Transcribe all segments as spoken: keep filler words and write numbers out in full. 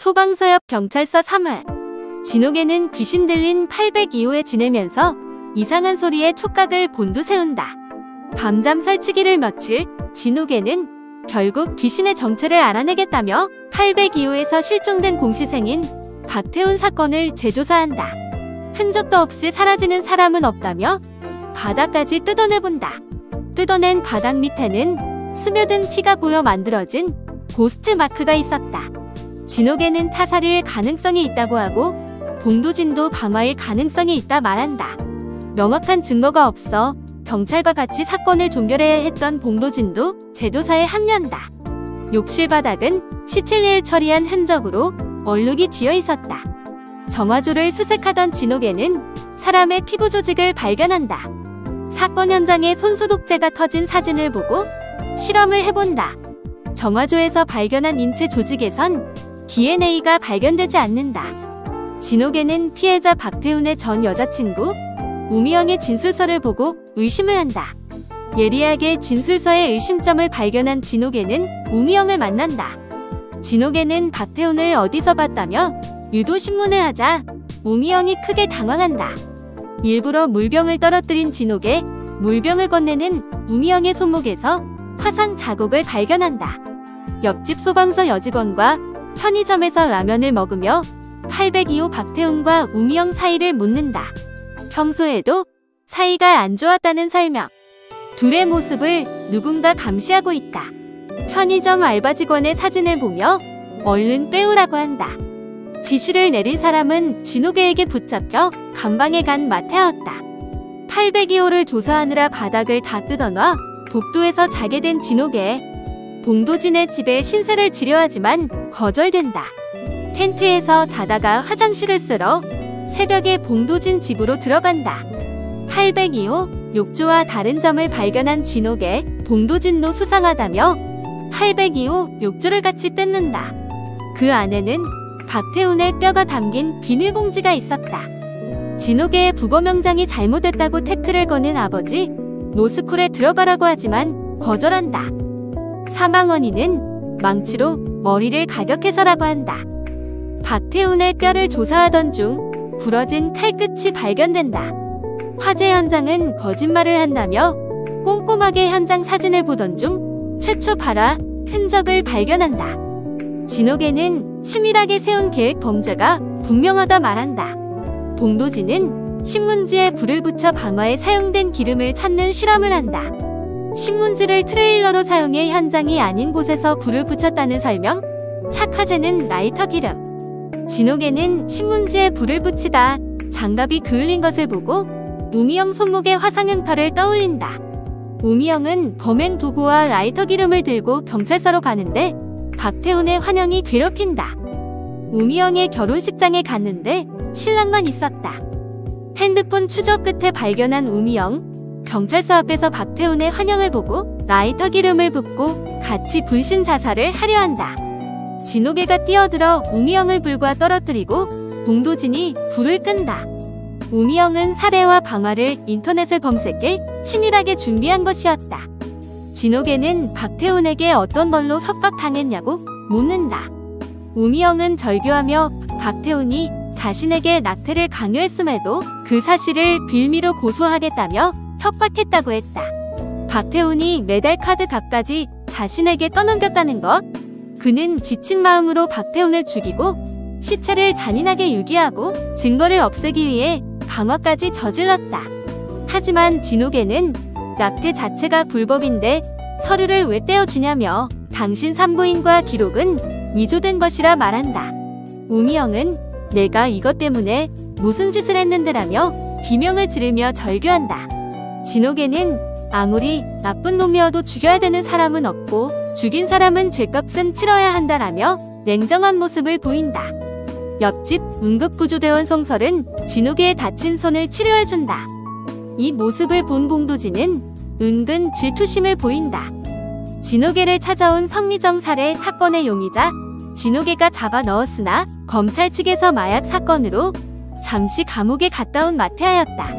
소방서 옆 경찰서 삼 회. 진옥에는 귀신 들린 팔백이 호에 지내면서 이상한 소리에 촉각을 곤두세운다. 밤잠 설치기를 며칠, 진옥에는 결국 귀신의 정체를 알아내겠다며 팔백이 호에서 실종된 공시생인 박태훈 사건을 재조사한다. 흔적도 없이 사라지는 사람은 없다며 바닥까지 뜯어내본다. 뜯어낸 바닥 밑에는 스며든 피가 보여 만들어진 고스트 마크가 있었다. 진옥에는 타살일 가능성이 있다고 하고 봉도진도 방화일 가능성이 있다 말한다. 명확한 증거가 없어 경찰과 같이 사건을 종결해야 했던 봉도진도 재조사에 합류한다. 욕실 바닥은 시칠리을 처리한 흔적으로 얼룩이 지어 있었다. 정화조를 수색하던 진옥에는 사람의 피부 조직을 발견한다. 사건 현장에 손소독제가 터진 사진을 보고 실험을 해본다. 정화조에서 발견한 인체 조직에선 디엔에이가 발견되지 않는다. 진옥에는 피해자 박태훈의 전 여자친구 우미영의 진술서를 보고 의심을 한다. 예리하게 진술서에 의심점을 발견한 진옥에는 우미영을 만난다. 진옥에는 박태훈을 어디서 봤다며 유도신문을 하자 우미영이 크게 당황한다. 일부러 물병을 떨어뜨린 진옥에 물병을 건네는 우미영의 손목에서 화상 자국을 발견한다. 옆집 소방서 여직원과 편의점에서 라면을 먹으며 팔백이 호 박태훈과 우미영 사이를 묻는다. 평소에도 사이가 안 좋았다는 설명. 둘의 모습을 누군가 감시하고 있다. 편의점 알바 직원의 사진을 보며 얼른 빼오라고 한다. 지시를 내린 사람은 진옥에에게 붙잡혀 감방에 간 마태였다. 팔백이 호를 조사하느라 바닥을 다 뜯어놔 복도에서 자게 된 진옥에. 봉도진의 집에 신세를 지려 하지만 거절된다. 텐트에서 자다가 화장실을 쓸어 새벽에 봉도진 집으로 들어간다. 팔백이 호 욕조와 다른 점을 발견한 진옥에 봉도진도 수상하다며 팔백이 호 욕조를 같이 뜯는다. 그 안에는 박태훈의 뼈가 담긴 비닐봉지가 있었다. 진옥의 부거 명장이 잘못했다고 태클을 거는 아버지, 노스쿨에 들어가라고 하지만 거절한다. 사망 원인은 망치로 머리를 가격해서라고 한다. 박태훈의 뼈를 조사하던 중 부러진 칼끝이 발견된다. 화재 현장은 거짓말을 한다며 꼼꼼하게 현장 사진을 보던 중 최초 발화 흔적을 발견한다. 진옥에는 치밀하게 세운 계획 범죄가 분명하다 말한다. 봉도진은 신문지에 불을 붙여 방화에 사용된 기름을 찾는 실험을 한다. 신문지를 트레일러로 사용해 현장이 아닌 곳에서 불을 붙였다는 설명. 착화제는 라이터 기름. 진옥에는 신문지에 불을 붙이다 장갑이 그을린 것을 보고 우미영 손목의 화상 흉터를 떠올린다. 우미영은 범행 도구와 라이터 기름을 들고 경찰서로 가는데 박태훈의 환영이 괴롭힌다. 우미영의 결혼식장에 갔는데 신랑만 있었다. 핸드폰 추적 끝에 발견한 우미영. 경찰서 앞에서 박태훈의 환영을 보고 라이터 기름을 붓고 같이 불신 자살을 하려 한다. 진옥에가 뛰어들어 우미영을 불과 떨어뜨리고 봉도진이 불을 끈다. 우미영은 살해와 방화를 인터넷을 검색해 치밀하게 준비한 것이었다. 진옥에는 박태훈에게 어떤 걸로 협박당했냐고 묻는다. 우미영은 절교하며 박태훈이 자신에게 낙태를 강요했음에도 그 사실을 빌미로 고소하겠다며 협박했다고 했다. 박태훈이 매달 카드 값까지 자신에게 떠넘겼다는 것. 그는 지친 마음으로 박태훈을 죽이고 시체를 잔인하게 유기하고 증거를 없애기 위해 방화까지 저질렀다. 하지만 진옥에는 낙태 자체가 불법인데 서류를 왜 떼어주냐며 당신 산부인과 기록은 위조된 것이라 말한다. 우미영은 내가 이것 때문에 무슨 짓을 했는데라며 비명을 지르며 절규한다. 진옥에는 아무리 나쁜 놈이어도 죽여야 되는 사람은 없고 죽인 사람은 죗값은 치러야 한다라며 냉정한 모습을 보인다. 옆집 응급구조대원 송설은 진옥에의 다친 손을 치료해준다. 이 모습을 본 봉도진은 은근 질투심을 보인다. 진옥에를 찾아온 성미정 살해 사건의 용의자 진옥에가 잡아 넣었으나 검찰 측에서 마약 사건으로 잠시 감옥에 갔다 온 마태아였다.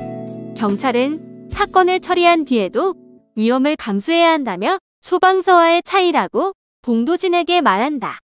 경찰은 사건을 처리한 뒤에도 위험을 감수해야 한다며 소방서와의 차이라고 봉도진에게 말한다.